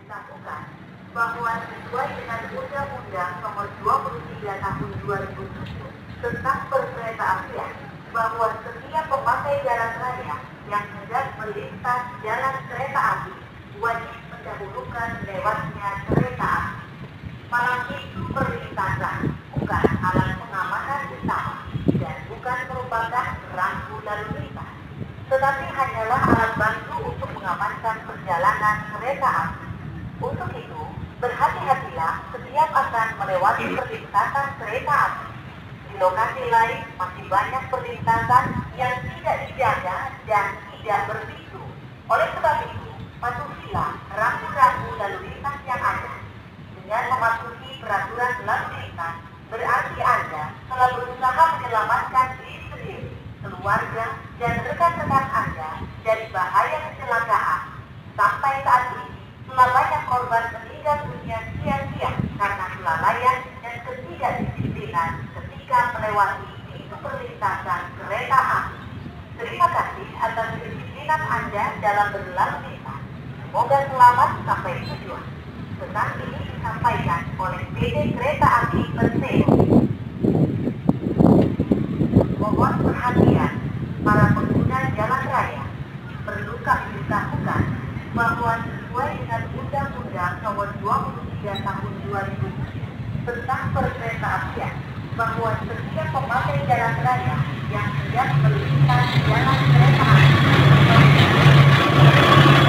memberitahukan bahwa sesuai dengan Undang-Undang Nomor 23 Tahun 2007 tentang Perkeretaapian, bahwa setiap pemakai jalan raya yang hendak melintas jalan kereta api wajib mendahulukan lewatnya kereta api. Malam itu perlintasan bukan alat pengamanan utama dan bukan merupakan rambu lalu lintas, tetapi hanyalah alat bantu untuk mengamankan perjalanan kereta api. Untuk itu, berhati-hatilah setiap akan melewati perlintasan kereta api. Di lokasi lain masih banyak perlintasan yang tidak dijaga dan tidak berpitu. Oleh sebab itu, patuhilah rambu-rambu lalu lintas yang ada. Dengan mematuhi peraturan lalu lintas, berarti Anda telah berusaha menyelamatkan diri sendiri, keluarga, dan rekan-rekan Anda dari bahaya kecelakaan. Sampai saat ini, telah banyak korban meninggal dunia sia-sia karena kelalaian dan ketidakdisiplinan ketika melewati pintu perlintasan kereta api. Terima kasih atas kedisiplinan Anda dalam berlalu lintas. Semoga selamat sampai tujuan. Pesan ini disampaikan oleh PT Kereta Api Persero. Mohon perhatian para pengguna jalan raya. Perlu kami beritahukan bahwa sesuai dengan Undang-Undang Nomor 23 Tahun 2007 tentang Perkeretaapian, bahwa setiap pemakai jalan raya yang hendak melintas jalan kereta api